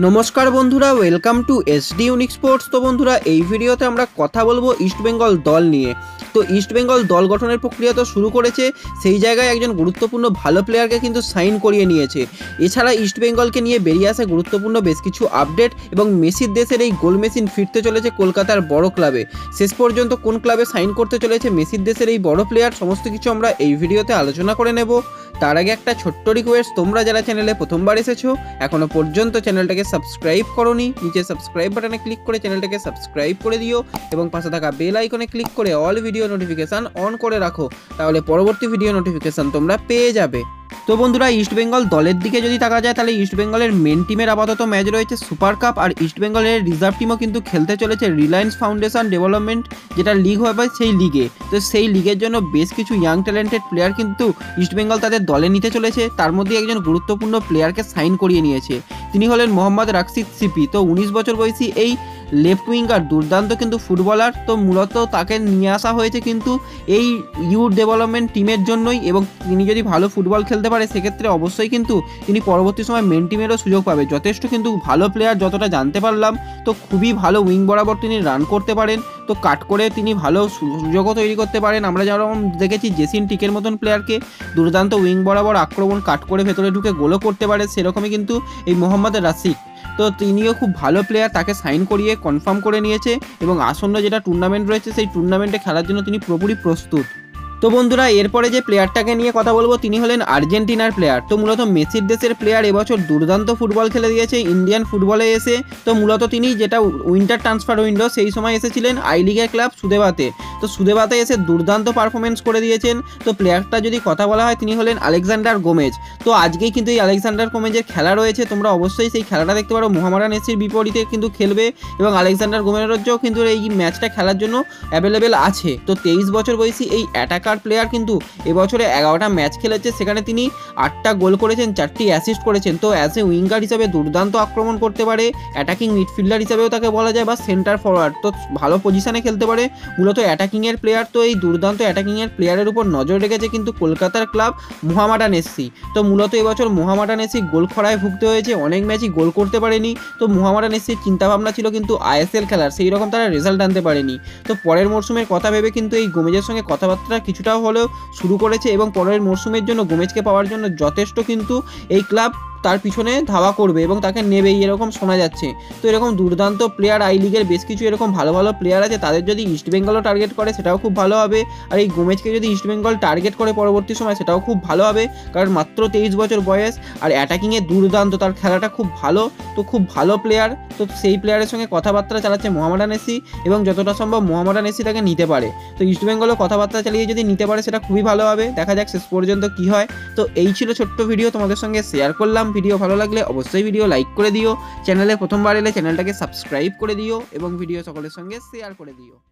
নমস্কার বন্ধুরা, welcome to SD Unique Sports. তো বন্ধুরা, এই ভিডিওতে আমরা কথা বলবো ইস্টবেঙ্গল দল নিয়ে। তো ইস্টবেঙ্গল দল গঠনের প্রক্রিয়া তো শুরু করেছে, সেই জায়গায় একজন গুরুত্বপূর্ণ ভালো প্লেয়ারকে কিন্তু সাইন করিয়ে নিয়েছে। এছাড়া ইস্টবেঙ্গলকে নিয়ে বেরিয়ে আসে গুরুত্বপূর্ণ বেশ কিছু আপডেট, এবং মেসির দেশের এই গোল মেশিন ফিরতে চলেছে কলকাতার বড় ক্লাবে। শেষ পর্যন্ত কোন ক্লাবে সাইন করতে চলেছে মেসির দেশের এই বড় প্লেয়ার, সমস্ত কিছু আমরা এই ভিডিওতে আলোচনা করে নেব। তার আগে একটা ছোট্ট রিকোয়েস্ট, তোমরা যারা চ্যানেলে প্রথমবার এসেছো, এখনো পর্যন্ত চ্যানেলটাকে সাবস্ক্রাইব করোনি, নিচে সাবস্ক্রাইব বাটনে ক্লিক করে চ্যানেলটাকে সাবস্ক্রাইব করে দিও এবং পাশে থাকা বেল আইকনে ক্লিক করে অল ভিডিও নোটিফিকেশান অন করে রাখো, তাহলে পরবর্তী ভিডিও নোটিফিকেশান তোমরা পেয়ে যাবে। তো বন্ধুরা, ইস্টবেঙ্গল দলের দিকে যদি তাকা যায়, তাহলে ইস্টবেঙ্গলের মেন টিমের আপাতত ম্যাচ রয়েছে সুপার কাপ, আর ইস্টবেঙ্গলের রিজার্ভ টিমও কিন্তু খেলতে চলেছে রিলায়েন্স ফাউন্ডেশন ডেভেলপমেন্ট, যেটা লিগ হবে সেই লিগে। তো সেই লিগের জন্য বেশ কিছু ইয়াং ট্যালেন্টেড প্লেয়ার কিন্তু ইস্টবেঙ্গল তাদের দলে নিতে চলেছে। তার মধ্যে একজন গুরুত্বপূর্ণ প্লেয়ারকে সাইন করিয়ে নিয়েছে, তিনি হলেন মোহাম্মদ রাশিদ সিপি। তো 19 বছর বয়সী এই লেফট উইঙ্গার দুর্দান্ত কিন্তু ফুটবলার। তো মূলত তাকে নিয়ে আসা হয়েছে কিন্তু এই ইউথ ডেভেলপমেন্ট টিমের জন্যই, এবং তিনি যদি ভালো ফুটবল খেলতে পারে সেক্ষেত্রে অবশ্যই কিন্তু তিনি পরবর্তী সময় মেন টিমেরও সুযোগ পাবে। যথেষ্ট কিন্তু ভালো প্লেয়ার, যতটা জানতে পারলাম। তো খুবই ভালো উইং বরাবর তিনি রান করতে পারেন, তো কাট করে তিনি ভালো সুযোগও তৈরি করতে পারেন। আমরা যেমন দেখেছি জেসিন টিকের মতন প্লেয়ারকে দুর্দান্ত উইং বরাবর আক্রমণ কাট করে ভেতরে ঢুকে গোলও করতে পারে, সেরকমই কিন্তু এই মোহাম্মদ রাশিদ। তো তিনিও খুব ভালো প্লেয়ার, তাকে সাইন করিয়ে কনফার্ম করে নিয়েছে, এবং আসন্ন যেটা টুর্নামেন্ট রয়েছে সেই টুর্নামেন্টে খেলার জন্য তিনি পুরোপুরি প্রস্তুত। তো বন্ধুরা, এরপরে যে প্লেয়ারটাকে নিয়ে কথা বলবো তিনি হলেন আর্জেন্টিনার প্লেয়ার। তো মূলত মেসির দেশের প্লেয়ার, এবছর দুর্দান্ত ফুটবল খেলে দিয়েছে ইন্ডিয়ান ফুটবলে এসে। তো মূলত তিনি যেটা উইন্টার ট্রান্সফার উইন্ডো, সেই সময় এসেছিলেন আই লিগের ক্লাব সুদেবাতে। তো সুদেবাতে এসে দুর্দান্ত পারফরমেন্স করে দিয়েছেন। তো প্লেয়ারটা যদি কথা বলা হয়, তিনি হলেন আলেকজান্ডার গোমেজ। তো আজকেই কিন্তু এই আলেকজান্ডার গোমেজের খেলা রয়েছে, তোমরা অবশ্যই সেই খেলাটা দেখতে পারো। মোহামেডান এসির বিপরীতে কিন্তু খেলবে, এবং আলেকজান্ডার গোমেজও কিন্তু এই ম্যাচটা খেলার জন্য অ্যাভেলেবেল আছে। তো 23 বছর বয়সী এই অ্যাটাকার প্লেয়ার কিন্তু এবছরে 11টা ম্যাচ খেলেছে, সেখানে তিনি 8টা গোল করেছেন, 4টি অ্যাসিস্ট করেছেন। তো অ্যাজ এ উইঙ্গার হিসাবে দুর্দান্ত আক্রমণ করতে পারে, অ্যাটাকিং মিডফিল্ডার হিসাবেও তাকে বলা যায়, বা সেন্টার ফরওয়ার্ড। তো ভালো পজিশনে খেলতে পারে, মূলত অ্যাটাকিংয়ের প্লেয়ার। তো এই দুর্দান্ত অ্যাটাকিংয়ের প্লেয়ারের উপর নজর রেখেছে কিন্তু কলকাতার ক্লাব মোহামেডান এসি। তো মূলত এবছর মোহামেডান এসি গোল খরায় ভুগতে হয়েছে, অনেক ম্যাচই গোল করতে পারেনি। তো মোহামেডান এসির চিন্তাভাবনা ছিল কিন্তু আইএসএল খেলার, সেই রকম তারা রেজাল্ট আনতে পারেনি। তো পরের মরশুমের কথা ভেবে কিন্তু এই গোমেজের সঙ্গে কথাবার্তা কিছুটাও হলেও শুরু করেছে, এবং পরের মরশুমের জন্য গোমেজকে পাওয়ার জন্য যথেষ্ট কিন্তু এই ক্লাব তার পিছনে ধাওয়া করবে এবং তাকে নেবেই, এরকম শোনা যাচ্ছে। তো এরকম দুর্দান্ত প্লেয়ার আই লিগের বেশ কিছু এরকম ভালো ভালো প্লেয়ার আছে, তাদের যদি ইস্টবেঙ্গলও টার্গেট করে সেটাও খুব ভালো হবে। আর এই গোমেজকে যদি ইস্টবেঙ্গল টার্গেট করে পরবর্তী সময়, সেটাও খুব ভালো হবে, কারণ মাত্র 23 বছর বয়স, আর অ্যাটাকিংয়ে দুর্দান্ত, তার খেলাটা খুব ভালো। তো খুব ভালো প্লেয়ার, তো সেই প্লেয়ারের সঙ্গে কথাবার্তা চালাচ্ছে মোহামেডান এসি, এবং যতটা সম্ভব মোহামেডান এসি তাকে নিতে পারে। তো ইস্টবেঙ্গলও কথাবার্তা চালিয়ে যদি নিতে পারে সেটা খুবই ভালো হবে, দেখা যাক শেষ পর্যন্ত কী হয়। তো এই ছিল ছোট্ট ভিডিও, তোমাদের সঙ্গে শেয়ার করলাম। ভিডিও ভালো লাগলে অবশ্যই ভিডিও লাইক করে দিও, চ্যানেলে প্রথমবার এলে চ্যানেলটাকে সাবস্ক্রাইব করে দিও, এবং ভিডিও সকলের সঙ্গে শেয়ার করে দিও।